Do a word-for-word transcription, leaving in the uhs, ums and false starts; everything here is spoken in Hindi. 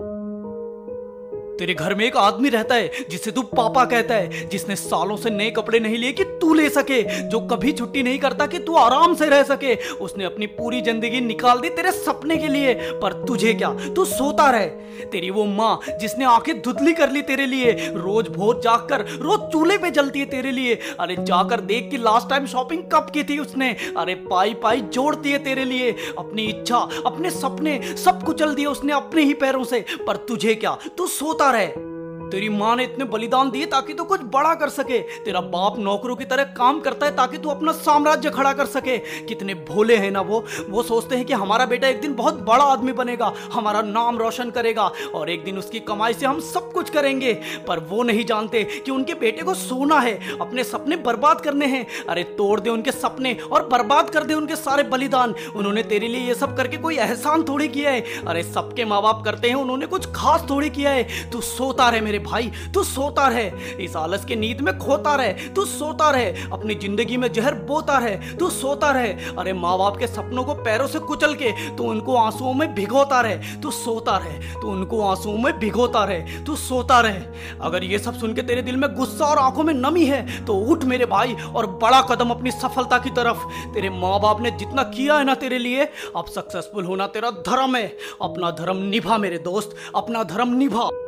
तेरे घर में एक आदमी रहता है जिसे तू पापा कहता है, जिसने सालों से नए कपड़े नहीं लिए कि तू ले सके, जो कभी छुट्टी नहीं करता कि तू आराम से रह सके। उसने अपनी पूरी जिंदगी निकाल दी तेरे सपने के लिए, पर तुझे क्या, तू सोता रहे। तेरी वो माँ जिसने आंखें धुतली कर ली तेरे लिए, रोज भोर जागकर रोज चूल्हे पे जलती है तेरे लिए। अरे जाकर देख कि लास्ट टाइम शॉपिंग कब की थी उसने। अरे पाई पाई जोड़ती है तेरे लिए, अपनी इच्छा अपने सपने सब कुचल दिए उसने अपने ही पैरों से, पर तुझे क्या, तू सोता रहे। तेरी माँ ने इतने बलिदान दिए ताकि तू कुछ बड़ा कर सके। तेरा बाप नौकरों की तरह काम करता है ताकि तू अपना साम्राज्य खड़ा कर सके। कितने भोले हैं ना वो वो सोचते हैं कि हमारा बेटा एक दिन बहुत बड़ा आदमी बनेगा, हमारा नाम रोशन करेगा और एक दिन उसकी कमाई से हम सब कुछ करेंगे। पर वो नहीं जानते कि उनके बेटे को सोना है, अपने सपने बर्बाद करने हैं। अरे तोड़ दे उनके सपने और बर्बाद कर दे उनके सारे बलिदान। उन्होंने तेरे लिए ये सब करके कोई एहसान थोड़ी किया है। अरे सबके माँ बाप करते हैं, उन्होंने कुछ खास थोड़ी किया है। तू सोता रहे मेरे भाई, तू सोता रहे, इस आलस के नींद में खोता रहे, तू सोता रहे, अपनी जिंदगी में जहर बोता रहे, तू सोता रहे। अरे माँ बाप के सपनों को पैरों से कुचल के तू उनको आंसुओं में भिगोता रहे, तू सोता रहे, तू उनको आंसुओं में भिगोता रहे, तू सोता रहे। अगर ये सब सुन के तेरे दिल में गुस्सा और आंखों में नमी है तो उठ मेरे भाई और बड़ा कदम अपनी सफलता की तरफ। तेरे माँ बाप ने जितना किया है ना तेरे लिए, अब सक्सेसफुल होना तेरा धर्म है। अपना धर्म निभा मेरे दोस्त, अपना धर्म निभा।